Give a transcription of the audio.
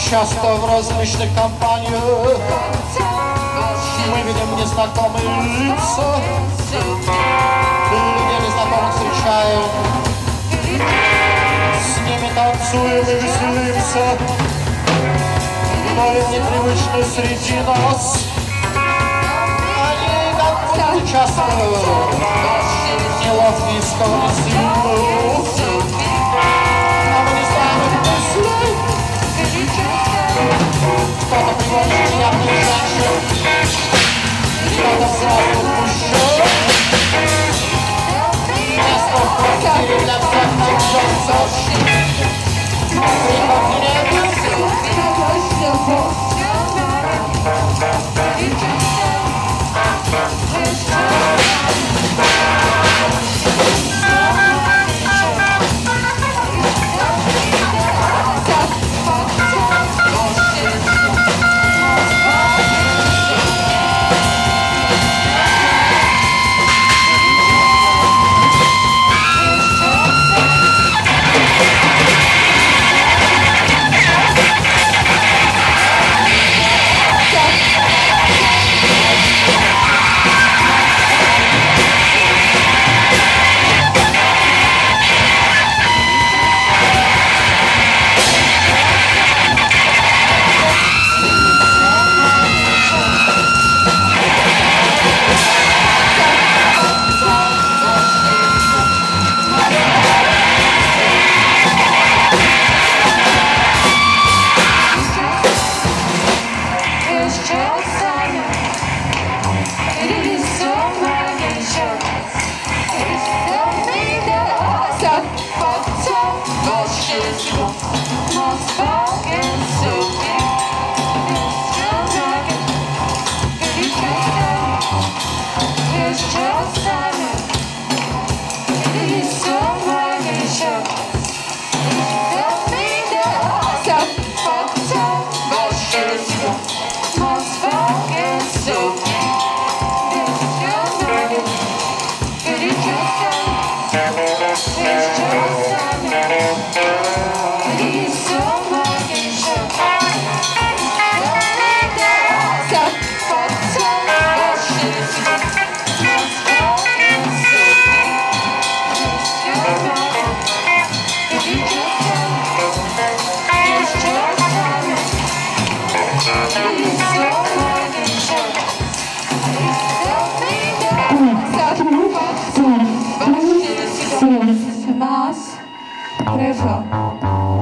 Часто в различных компаниях мы видим незнакомые лица, людей незнакомых встречаем, с ними танцуем и веселимся, но ведь непривычны среди нас. Они как будто участвуют, неловкие стороны силы, а мы не знаем их мыслей. Кто-то приводит приятных женщин, кто-то взрослых мужчин. Место в квартире для всех найдется. Mas, prevó.